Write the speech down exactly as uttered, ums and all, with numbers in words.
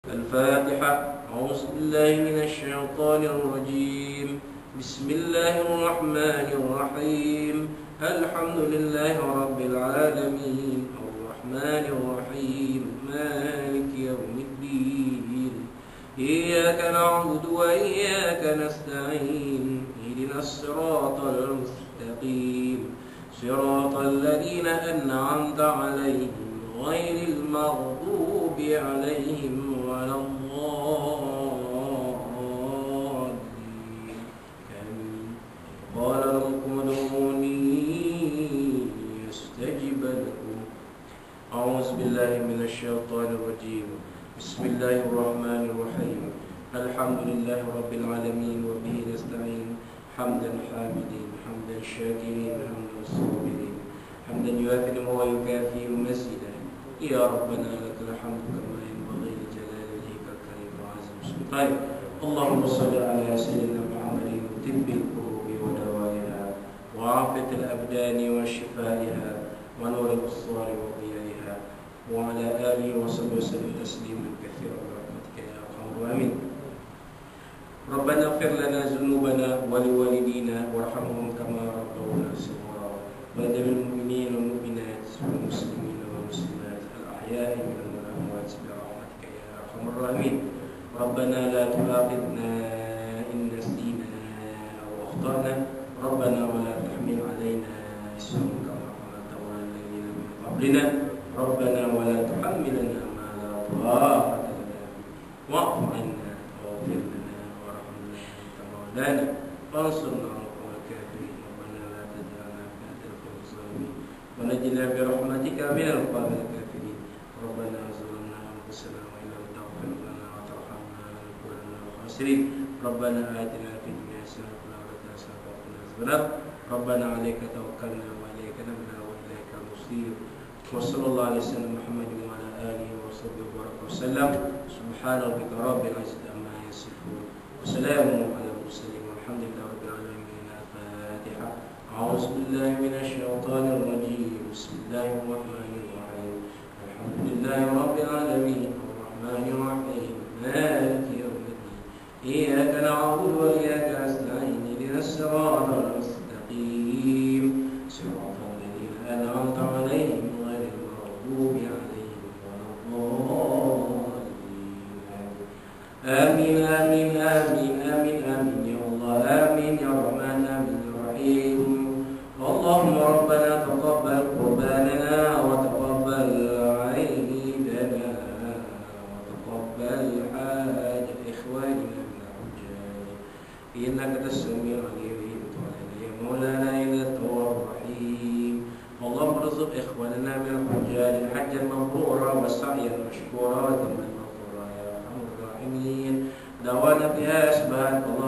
الفاتحة. أعوذ بالله من الشيطان الرجيم. بسم الله الرحمن الرحيم. الحمد لله رب العالمين الرحمن الرحيم مالك يوم الدين. إياك نعبد وإياك نستعين. اهدنا الصراط المستقيم صراط الذين أنعمت عليهم غير المغضوب عليهم ولا الضالين. آمين. قال ربكم ادعوني يستجب لكم. أعوذ بالله من الشيطان الرجيم. بسم الله الرحمن الرحيم. الحمد لله رب العالمين وبه نستعين حمدا حامدين حمدا شاكرين حمدا صابرين حمدا يوافي ويكافئ مزيدا. يا ربنا لك الحمد كما ينبغي لجلال وجهك الكريم وعظيم سلطانك. اللهم صل على سيدنا محمد طب القلوب ودوائها وعافية الأبدان وشفائها ونور الأبصار وضيائها وعلى آله وصحبه وسلم تسليما كثيرا برحمتك يا أرحم الراحمين. ربنا اغفر لنا ذنوبنا ولوالدينا وارحمهم كما ربونا صغارا ولجميع المؤمنين والمؤمنات والمسلمين والمسلمات الأحياء منهم والأموات برحمتك يا أرحم الراحمين. ربنا لا تؤاخذنا إن نسينا أو أخطأنا. ربنا ولا تحمل علينا إصرا كما حملته على الذين من قبلنا. ربنا ولا تحملنا ما لا طاقة لنا به واعف عنا واغفر لنا وارحمنا أنت مولانا فانصرنا على القوم الكافرين. ربنا لا تجعلنا فتنة للقوم الظالمين ونجنا برحمتك من القوم الكافرين. ربنا ظلمنا أنفسنا وإن لم تغفر لنا وترحمنا لنكونن من الخاسرين. ربنا آتنا في الدنيا حسنة وفي الآخرة حسنة وقنا عذاب النار. ربنا عليك توكلنا وإليك نبنا وإليك المصير. وصلى الله على سيدنا محمد وعلى آله وصحبه وبارك وسلم. سبحان ربك رب العزة عما يصفون وسلام على المرسلين والحمد لله رب العالمين. الفاتحة. أعوذ بالله من الشيطان الرجيم. بسم الله الرحمن الرحيم. الحمد لله رب العالمين الرحمن الرحيم مالك يوم الدين. إياك نعبد وإياك نستعين اهدنا الصراط المستقيم صراط الذين أنعمت عليهم غير المغضوب عليهم ولا الضالين. آمين آمين آمين آمين آمين يا الله آمين يا رحمن آمين يا رحيم. اللهم ربنا تقبل قرباننا وتقبل عيدنا وتقبل حاج إخواننا من الحجاج إنك السميع العليم. يا مولانا إنك التواب الرحيم. اللهم ارزق إخواننا من الحجاج حجا مبرورا وسعيا مشكورا وذنبا مغفورا يا أرحم الراحمين. دعوانا فيها أسباب